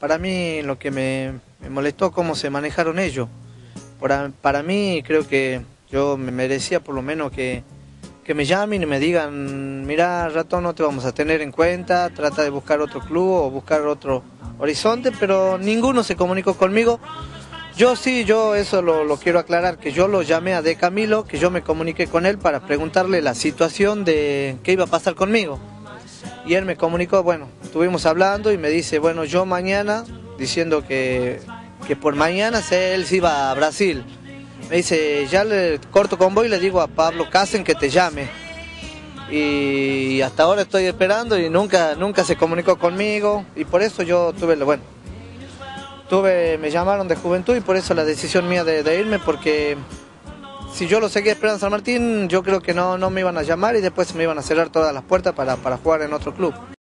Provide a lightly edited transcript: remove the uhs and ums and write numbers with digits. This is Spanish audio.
para mí lo que me molestó cómo se manejaron ellos. Para mí creo que yo me merecía por lo menos que me llamen y me digan, mira Ratón, no te vamos a tener en cuenta, trata de buscar otro club o buscar otro horizonte, pero ninguno se comunicó conmigo. Yo sí, yo eso lo quiero aclarar, que yo lo llamé a De Camilo, que yo me comuniqué con él para preguntarle la situación de qué iba a pasar conmigo. Y él me comunicó, bueno, estuvimos hablando y me dice, bueno, yo mañana, diciendo que por mañana él se iba a Brasil. Me dice, ya le corto con vos y le digo a Pablo Casen que te llame. Y hasta ahora estoy esperando y nunca se comunicó conmigo. Y por eso yo me llamaron de Juventud y por eso la decisión mía de irme, porque si yo lo seguía esperando en San Martín, yo creo que no me iban a llamar y después me iban a cerrar todas las puertas para jugar en otro club.